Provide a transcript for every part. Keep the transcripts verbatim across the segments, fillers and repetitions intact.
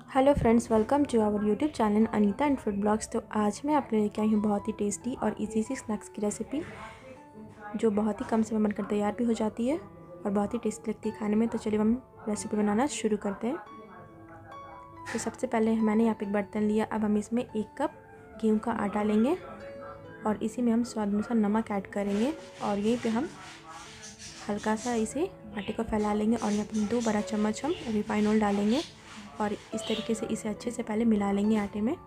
Hello friends, welcome to our YouTube channel Anita and food blogs. तो आज मैं अपने लेके आई हूँ बहुत ही टेस्टी और इजी सी स्नैक्स की रेसिपी, जो बहुत ही कम समय बनकर तैयार भी हो जाती है और बहुत ही टेस्टी लगती है खाने में। तो चलिए हम रेसिपी बनाना शुरू करते हैं। तो सबसे पहले मैंने यहाँ पे एक बर्तन लिया। अब हम इसमें एक कप गेहूँ का आटा लेंगे और इसी में हम स्वाद अनुसार नमक ऐड करेंगे और यहीं पे हम हल्का सा इसे आटे को फैला लेंगे और यहाँ पर दो बड़ा चम्मच हम रिफाइन ऑयल डालेंगे और इस तरीके से इसे अच्छे से पहले मिला लेंगे आटे में।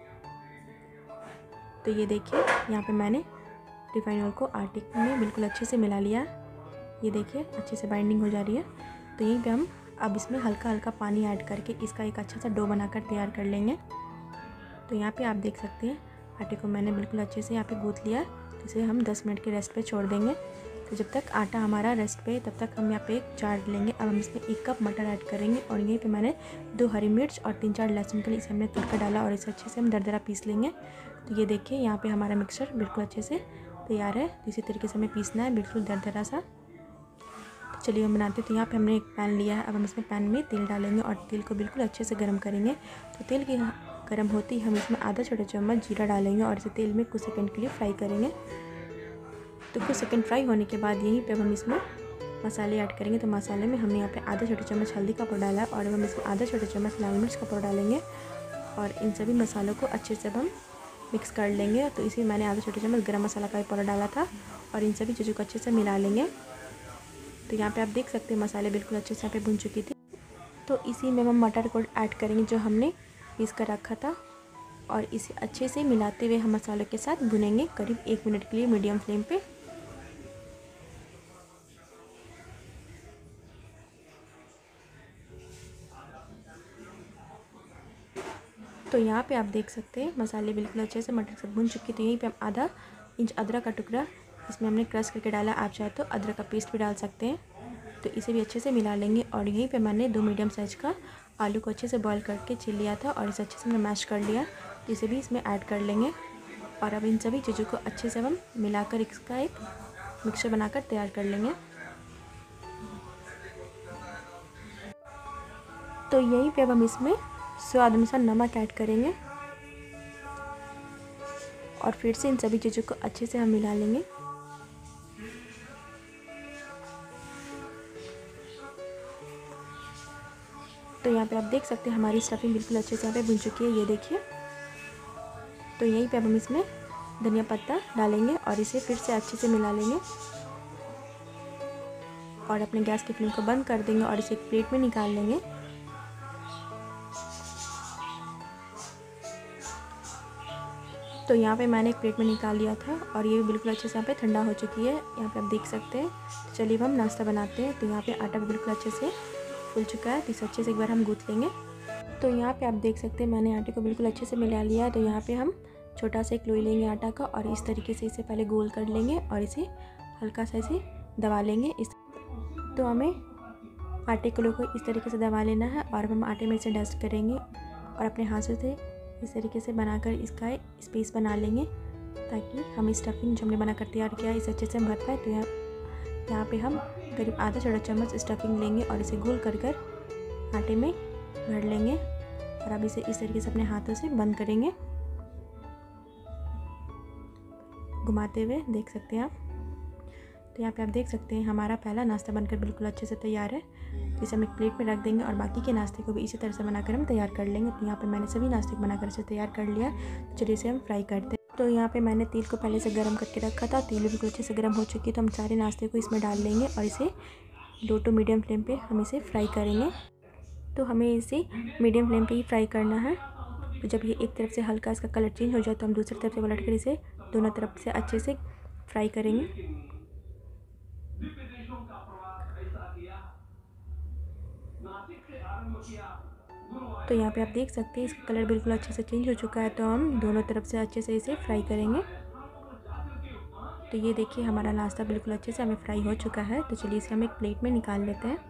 तो ये देखिए, यहाँ पे मैंने रिफाइन ऑयल को आटे में बिल्कुल अच्छे से मिला लिया। ये देखिए अच्छे से बाइंडिंग हो जा रही है। तो यहीं पे हम अब इसमें हल्का हल्का पानी ऐड करके इसका एक अच्छा सा डो बनाकर तैयार कर लेंगे। तो यहाँ पे आप देख सकते हैं आटे को मैंने बिल्कुल अच्छे से यहाँ पे गूँथ लिया। तो इसे हम दस मिनट के रेस्ट पे छोड़ देंगे। तो जब तक आटा हमारा रेस्ट पे तब तक हम यहाँ पे एक जार लेंगे। अब हम इसमें एक कप मटर ऐड करेंगे और यहीं पे मैंने दो हरी मिर्च और तीन चार लहसुन के लिए इसे हमने तड़का डाला और इसे अच्छे से हम दरदरा पीस लेंगे। तो ये देखिए यहाँ पे हमारा मिक्सचर बिल्कुल अच्छे से तैयार है। तो इसी तरीके से हमें पीसना है, बिल्कुल दरदरा सा। तो चलिए हम बनाते हैं। तो यहाँ पर हमने एक पैन लिया है। अब हम इसमें पैन में तेल डालेंगे और तेल को बिल्कुल अच्छे से गर्म करेंगे। तो तेल की गर्म होती ही हम इसमें आधा छोटा चम्मच जीरा डालेंगे और इसे तेल में कुछ सेकंड के लिए फ्राई करेंगे। तो कुछ सेकंड फ्राई होने के बाद यहीं पे हम इसमें मसाले ऐड करेंगे। तो मसाले में हमने यहाँ पे आधा छोटा चम्मच हल्दी का पाउडर डाला है और हम इसमें आधा छोटा चम्मच लाल मिर्च का पाउडर डालेंगे और इन सभी मसालों को अच्छे से हम मिक्स कर लेंगे। तो इसी मैंने आधा छोटा चम्मच गरम मसाला का पाउडर डाला था और इन सभी चीज़ों को अच्छे से मिला लेंगे। तो यहाँ पर आप देख सकते हैं मसाले बिल्कुल अच्छे से यहाँ पर भुन चुकी थी। तो इसी में हम मटर को ऐड करेंगे जो हमने पीस कर रखा था और इसे अच्छे से मिलाते हुए हम मसालों के साथ भुनेंगे करीब एक मिनट के लिए मीडियम फ्लेम पे। तो यहाँ पे आप देख सकते हैं मसाले बिल्कुल अच्छे से मटर से भुन चुकी। तो यहीं पे हम आधा इंच अदरक का टुकड़ा इसमें हमने क्रश करके डाला। आप चाहे तो अदरक का पेस्ट भी डाल सकते हैं। तो इसे भी अच्छे से मिला लेंगे और यहीं पे मैंने दो मीडियम साइज़ का आलू को अच्छे से बॉईल करके छील लिया था और इसे अच्छे से मैंने मैश कर लिया। तो इसे भी इसमें ऐड कर लेंगे और अब इन सभी चीज़ों को अच्छे से हम मिलाकर इसका एक मिक्सचर बनाकर तैयार कर लेंगे। तो यहीं पे अब हम इसमें स्वाद अनुसार नमक ऐड करेंगे और फिर से इन सभी चीज़ों को अच्छे से हम मिला लेंगे। तो यहाँ पे आप देख सकते हैं हमारी स्टफिंग बिल्कुल अच्छे से यहाँ पे भुन चुकी है। ये देखिए। तो यहीं पे अब हम इसमें धनिया पत्ता डालेंगे और इसे फिर से अच्छे से मिला लेंगे और अपने गैस की फ्लेम को बंद कर देंगे और इसे एक प्लेट में निकाल लेंगे। तो यहाँ पे मैंने एक प्लेट में निकाल लिया था और ये भी बिल्कुल अच्छे से यहाँ पे ठंडा हो चुकी है। यहाँ पे आप देख सकते हैं। तो चलिए हम नाश्ता बनाते हैं। तो यहाँ पे आटा भी बिल्कुल अच्छे से फूल चुका है। तो इसे अच्छे से एक बार हम गूँथ लेंगे। तो यहाँ पे आप देख सकते हैं मैंने आटे को बिल्कुल अच्छे से मिला लिया है। तो यहाँ पे हम छोटा सा एक लोई लेंगे आटा का और इस तरीके से इसे पहले गोल कर लेंगे और इसे हल्का सा इसे दबा लेंगे। इस तो हमें आटे के लोई को इस तरीके से दबा लेना है और हम आटे में इसे डस्ट करेंगे और अपने हाथों से इस तरीके से बनाकर इसका स्पेस बना लेंगे ताकि हम इस स्टफिंग जो हमने बनाकर तैयार किया है इसे अच्छे से भर पाए। तो यहाँ यहाँ पे हम करीब आधा छोटा चम्मच स्टफिंग लेंगे और इसे गोल कर कर आटे में भर लेंगे और अब इसे इस तरीके से अपने हाथों से बंद करेंगे, घुमाते हुए। देख सकते हैं आप। तो यहाँ पे आप देख सकते हैं हमारा पहला नाश्ता बनकर बिल्कुल अच्छे से तैयार है। तो इसे हम एक प्लेट में रख देंगे और बाकी के नाश्ते को भी इसी तरह से बनाकर हम तैयार कर लेंगे। तो यहाँ पे मैंने सभी नाश्ते को बनाकर इसे तैयार कर लिया। तो चलिए इसे हम फ्राई करते हैं। तो यहाँ पे मैंने तेल को पहले से गर्म करके रखा था। तेल बिल्कुल अच्छे से गर्म हो चुकी है। तो हम सारे नाश्ते को इसमें डाल लेंगे और इसे लो टू मीडियम फ्लेम पर हम इसे फ्राई करेंगे। तो हमें इसे मीडियम फ्लेम पर ही फ्राई करना है। तो जब ये एक तरफ से हल्का इसका कलर चेंज हो जाए तो हम दूसरी तरफ से पलट कर इसे दोनों तरफ से अच्छे से फ्राई करेंगे। तो यहाँ पे आप देख सकते हैं इसका कलर बिल्कुल अच्छे से चेंज हो चुका है। तो हम दोनों तरफ से अच्छे से इसे फ्राई करेंगे। तो ये देखिए हमारा नाश्ता बिल्कुल अच्छे से हमें फ्राई हो चुका है। तो चलिए इसे हम एक प्लेट में निकाल लेते हैं।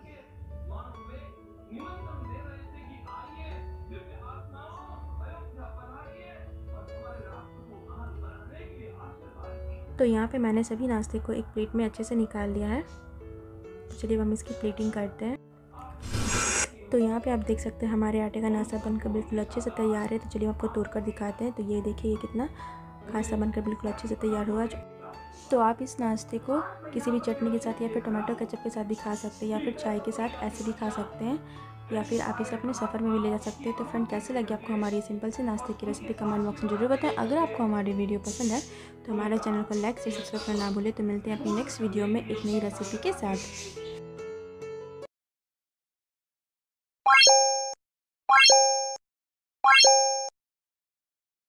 तो यहाँ पे मैंने सभी नाश्ते को एक प्लेट में अच्छे से निकाल लिया है। तो चलिए हम इसकी प्लेटिंग करते हैं। तो यहाँ पे आप देख सकते हैं हमारे आटे का नाश्ता बनकर बिल्कुल अच्छे से तैयार है। तो चलिए आपको तोड़ कर दिखाते हैं। तो ये देखिए ये कितना खासा बनकर बिल्कुल अच्छे से तैयार हुआ। तो आप इस नाश्ते को किसी भी चटनी के साथ या फिर टमाटो केचप के साथ भी खा सकते हैं, या फिर चाय के साथ ऐसे भी खा सकते हैं, या फिर आप इसे अपने सफ़र में भी ले जा सकते हैं। तो फ्रेंड, कैसे लगी आपको हमारी ये सिंपल से नाश्ते की रेसिपी कमेंट बॉक्स में जरूर बताएं। अगर आपको हमारी वीडियो पसंद है तो हमारे चैनल को लाइक से सब्सक्राइब करना ना भूलें। तो मिलते हैं अपनी नेक्स्ट वीडियो में एक नई रेसिपी के साथ।